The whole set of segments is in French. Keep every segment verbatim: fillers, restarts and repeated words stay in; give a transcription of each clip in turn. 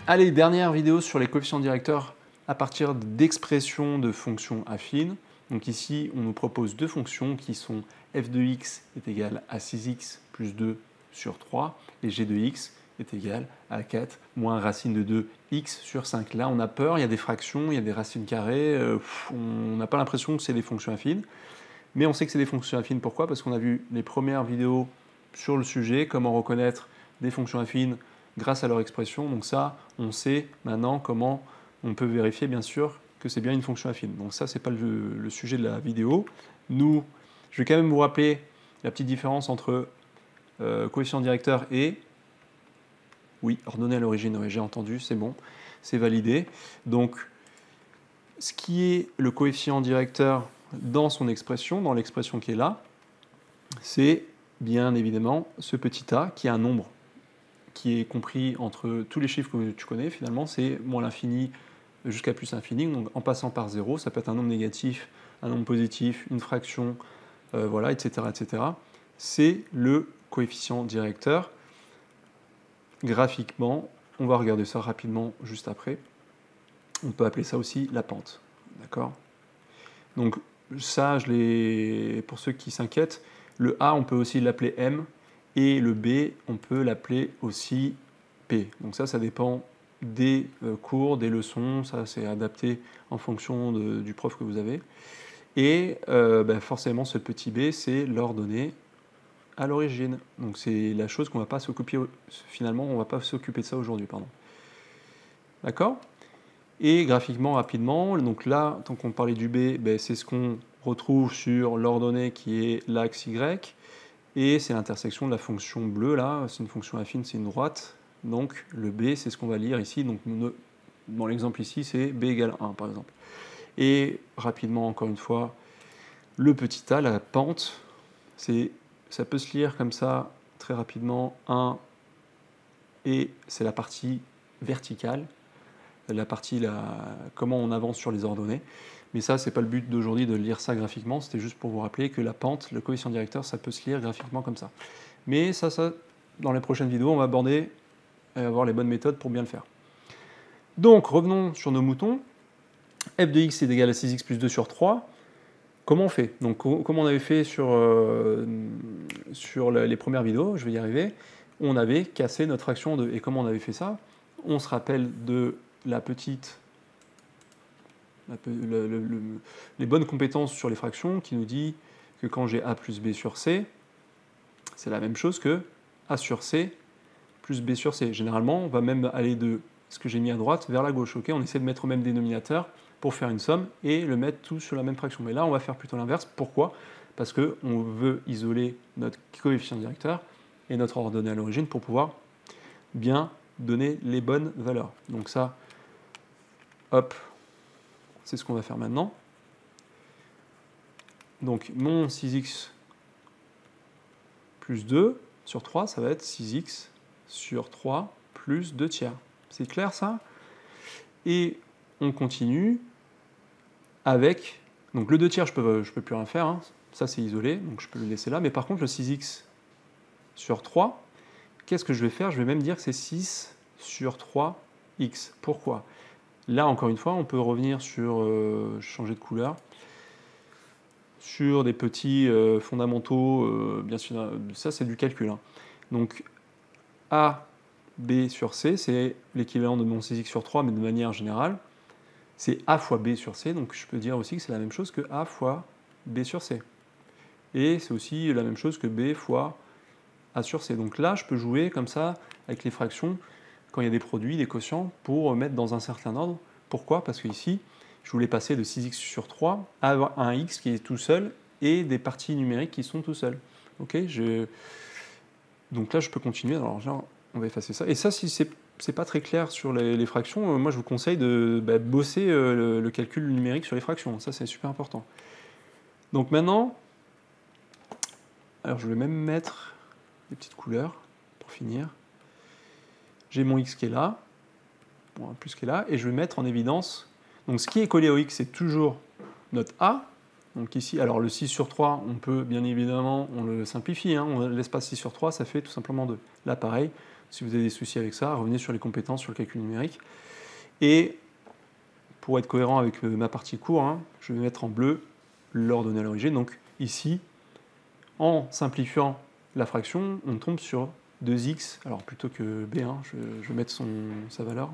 Allez, dernière vidéo sur les coefficients directeurs à partir d'expressions de fonctions affines. Donc ici, on nous propose deux fonctions qui sont f de x est égal à six x plus deux sur trois et g de x est égal à quatre moins racine de deux x sur cinq. Là, on a peur, il y a des fractions, il y a des racines carrées, euh, pff, on n'a pas l'impression que c'est des fonctions affines. Mais on sait que c'est des fonctions affines. Pourquoi? Parce qu'on a vu les premières vidéos sur le sujet, comment reconnaître des fonctions affines grâce à leur expression. Donc ça, on sait maintenant comment on peut vérifier, bien sûr, que c'est bien une fonction affine. Donc ça, ce n'est pas le, le sujet de la vidéo. Nous, je vais quand même vous rappeler la petite différence entre euh, coefficient directeur et... Oui, ordonnée à l'origine, oui, j'ai entendu, c'est bon, c'est validé. Donc, ce qui est le coefficient directeur dans son expression, dans l'expression qui est là, c'est bien évidemment ce petit a qui est un nombre qui est compris entre tous les chiffres que tu connais finalement, c'est moins l'infini jusqu'à plus l'infini, donc en passant par zéro, ça peut être un nombre négatif, un nombre positif, une fraction, euh, voilà, et cetera, et cetera. C'est le coefficient directeur. Graphiquement, on va regarder ça rapidement juste après. On peut appeler ça aussi la pente, d'accord? Donc ça, je l'ai, pour ceux qui s'inquiètent, le A, on peut aussi l'appeler M, et le B, on peut l'appeler aussi P. Donc ça, ça dépend des euh, cours, des leçons, ça c'est adapté en fonction de, du prof que vous avez. Et euh, ben forcément, ce petit b, c'est l'ordonnée à l'origine. Donc c'est la chose qu'on ne va pas s'occuper, finalement, on ne va pas s'occuper de ça aujourd'hui, pardon. D'accord? Et graphiquement, rapidement, donc là, tant qu'on parlait du b, ben c'est ce qu'on retrouve sur l'ordonnée qui est l'axe y, et c'est l'intersection de la fonction bleue, là, c'est une fonction affine, c'est une droite, donc le b, c'est ce qu'on va lire ici, donc dans l'exemple ici, c'est b égale un, par exemple. Et rapidement, encore une fois, le petit a, la pente, c'est, ça peut se lire comme ça, très rapidement, un, et c'est la partie verticale, la partie, la, comment on avance sur les ordonnées. Mais ça, c'est pas le but d'aujourd'hui de lire ça graphiquement, c'était juste pour vous rappeler que la pente, le coefficient directeur, ça peut se lire graphiquement comme ça. Mais ça, ça dans les prochaines vidéos, on va aborder et avoir les bonnes méthodes pour bien le faire. Donc, revenons sur nos moutons. F de x est égal à six x plus deux sur trois. Comment on fait? Donc, comme on avait fait sur, euh, sur les premières vidéos, je vais y arriver, on avait cassé notre fraction en deux. Et comment on avait fait ça? On se rappelle de la petite... La, le, le, le, les bonnes compétences sur les fractions qui nous dit que quand j'ai a plus b sur c, c'est la même chose que a sur c plus b sur c. Généralement, on va même aller de ce que j'ai mis à droite vers la gauche. Okay, on essaie de mettre au même dénominateur pour faire une somme et le mettre tout sur la même fraction. Mais là, on va faire plutôt l'inverse. Pourquoi? Parce qu'on veut isoler notre coefficient directeur et notre ordonnée à l'origine pour pouvoir bien donner les bonnes valeurs. Donc ça, hop, c'est ce qu'on va faire maintenant. Donc mon six x plus deux sur trois, ça va être six x sur trois plus deux tiers. C'est clair ça? Et on continue avec... Donc le deux tiers, je peux, je peux plus rien faire. Hein. Ça, c'est isolé, donc je peux le laisser là. Mais par contre, le six x sur trois, qu'est-ce que je vais faire? Je vais même dire que c'est six sur trois x. Pourquoi? Là, encore une fois, on peut revenir sur... Euh, changer de couleur. Sur des petits euh, fondamentaux, euh, bien sûr, ça c'est du calcul. Hein. Donc, A, B sur C, c'est l'équivalent de mon six x sur trois, mais de manière générale. C'est A fois B sur C, donc je peux dire aussi que c'est la même chose que A fois B sur C. Et c'est aussi la même chose que B fois A sur C. Donc là, je peux jouer comme ça avec les fractions quand il y a des produits, des quotients, pour mettre dans un certain ordre. Pourquoi? Parce qu'ici, je voulais passer de six x sur trois à un x qui est tout seul et des parties numériques qui sont tout seuls. Okay, je... Donc là, je peux continuer. Alors là, on va effacer ça. Et ça, si c'est c'est pas très clair sur les, les fractions, euh, moi, je vous conseille de bah, bosser euh, le, le calcul numérique sur les fractions. Ça, c'est super important. Donc maintenant, alors je vais même mettre des petites couleurs pour finir. J'ai mon x qui est là, bon, un plus qui est là, et je vais mettre en évidence... Donc ce qui est collé au x, c'est toujours notre a, Donc ici, alors le six sur trois, on peut bien évidemment, on le simplifie, hein, on laisse pas six sur trois, ça fait tout simplement deux. Là pareil, si vous avez des soucis avec ça, revenez sur les compétences, sur le calcul numérique. Et pour être cohérent avec ma partie cours, hein, je vais mettre en bleu l'ordonnée à l'origine. Donc ici, en simplifiant la fraction, on tombe sur deux x, alors plutôt que b, hein, je, je vais mettre son, sa valeur.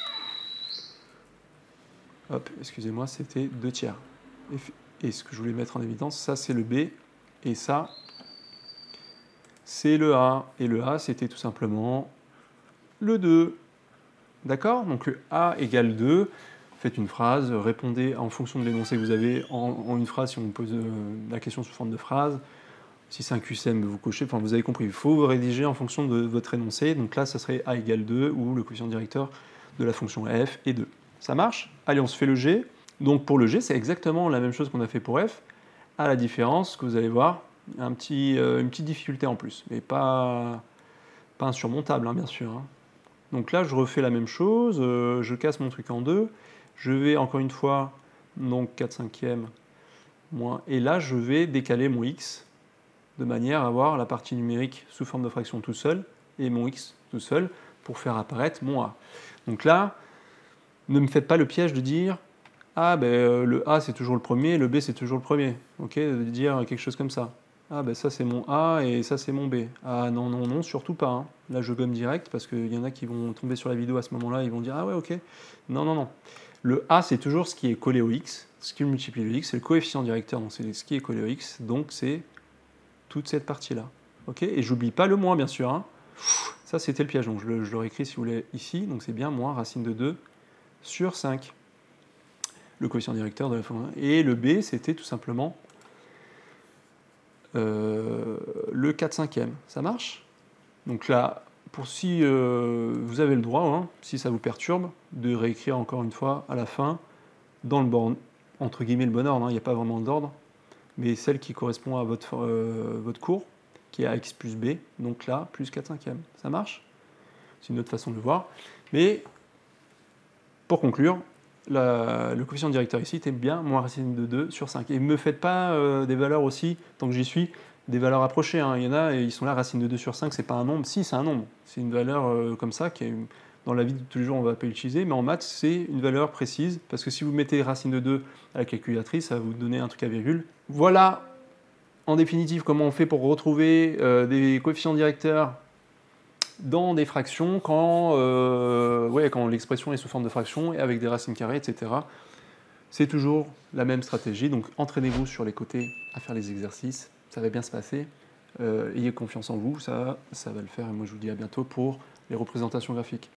Hop, excusez-moi, c'était deux tiers. Et, et ce que je voulais mettre en évidence, ça c'est le b, et ça c'est le a. Et le a, c'était tout simplement le deux. D'accord? Donc le a égale deux. Faites une phrase, répondez en fonction de l'énoncé que vous avez en, en une phrase si on vous pose euh, la question sous forme de phrase. Si c'est un Q C M, vous cochez, enfin vous avez compris, il faut rédiger en fonction de votre énoncé. Donc là, ça serait a égale deux ou le coefficient directeur de la fonction f est deux. Ça marche? Allez, on se fait le g. Donc pour le g, c'est exactement la même chose qu'on a fait pour f, à la différence que vous allez voir, un petit, euh, une petite difficulté en plus, mais pas, pas insurmontable, hein, bien sûr. Hein. Donc là, je refais la même chose, euh, je casse mon truc en deux, je vais encore une fois, donc quatre cinquièmes, moins, et là, je vais décaler mon x, de manière à avoir la partie numérique sous forme de fraction tout seul, et mon x tout seul, pour faire apparaître mon a. Donc là, ne me faites pas le piège de dire « Ah, ben, euh, le a c'est toujours le premier, le b c'est toujours le premier ». Ok, de dire quelque chose comme ça. « Ah, ben ça c'est mon a et ça c'est mon b ». Ah non, non, non, surtout pas. Hein. Là, je gomme direct, parce qu'il y en a qui vont tomber sur la vidéo à ce moment-là, ils vont dire « Ah ouais, ok ». Non, non, non. Le a, c'est toujours ce qui est collé au x, ce qui multiplie le x, c'est le coefficient directeur, donc c'est ce qui est collé au x, donc c'est toute cette partie-là. Ok, et j'oublie pas le moins, bien sûr. Hein. Ça, c'était le piège, donc je le, je le réécris si vous voulez ici, donc c'est bien moins racine de deux sur cinq. Le coefficient directeur de la fonction. Et le b, c'était tout simplement euh, le quatre cinquièmes. Ça marche? Donc là, pour si euh, vous avez le droit, hein, si ça vous perturbe, de réécrire encore une fois à la fin, dans le bon, entre guillemets le bon ordre, hein, il n'y a pas vraiment d'ordre, mais celle qui correspond à votre, euh, votre cours, qui est à x plus b, donc là, plus quatre cinquièmes. Ça marche? C'est une autre façon de le voir. Mais, pour conclure, la, le coefficient directeur ici était bien moins racine de deux sur cinq. Et ne me faites pas euh, des valeurs aussi, tant que j'y suis, des valeurs approchées. Hein. Il y en a, et ils sont là, racine de deux sur cinq, c'est pas un nombre. Si, c'est un nombre. C'est une valeur euh, comme ça, qui est, dans la vie de tous les jours, on ne va pas l'utiliser, mais en maths, c'est une valeur précise, parce que si vous mettez racine de deux à la calculatrice, ça va vous donner un truc à virgule. Voilà, en définitive, comment on fait pour retrouver euh, des coefficients directeurs dans des fractions quand, euh, ouais, quand l'expression est sous forme de fraction et avec des racines carrées, et cetera. C'est toujours la même stratégie, donc entraînez-vous sur les côtés à faire les exercices, ça va bien se passer. Euh, ayez confiance en vous, ça, ça va le faire, et moi je vous dis à bientôt pour les représentations graphiques.